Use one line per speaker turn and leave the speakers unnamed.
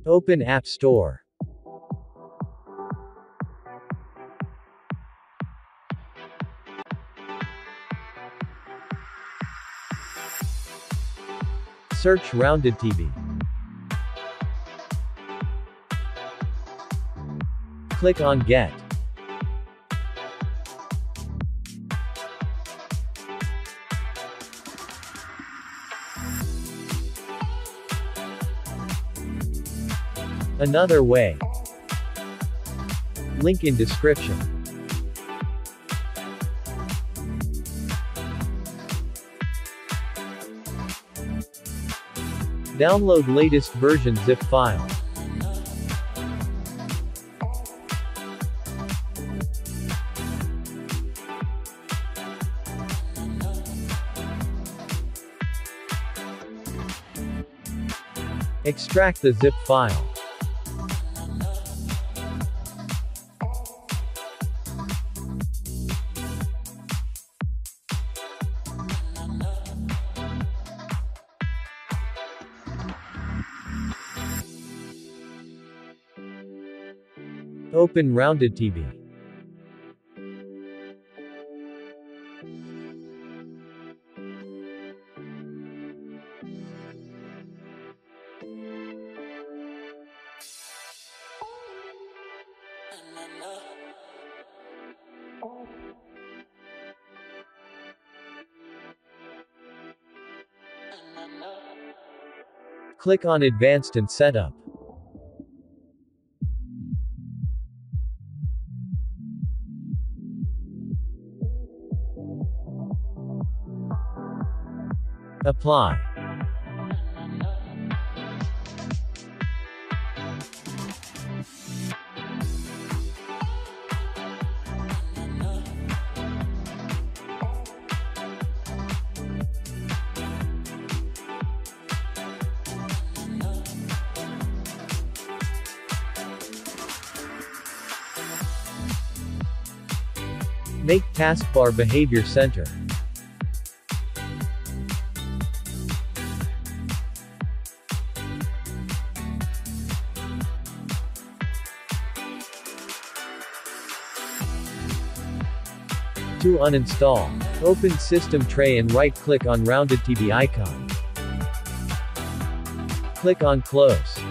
Open App Store. Search Rounded TV. Click on Get. Another way. Link in description. Download latest version zip file. Extract the zip file. Open Rounded TV. Click on Advanced and Setup. Apply. Make taskbar behavior center. To uninstall, open System Tray and right-click on Rounded TV icon. Click on Close.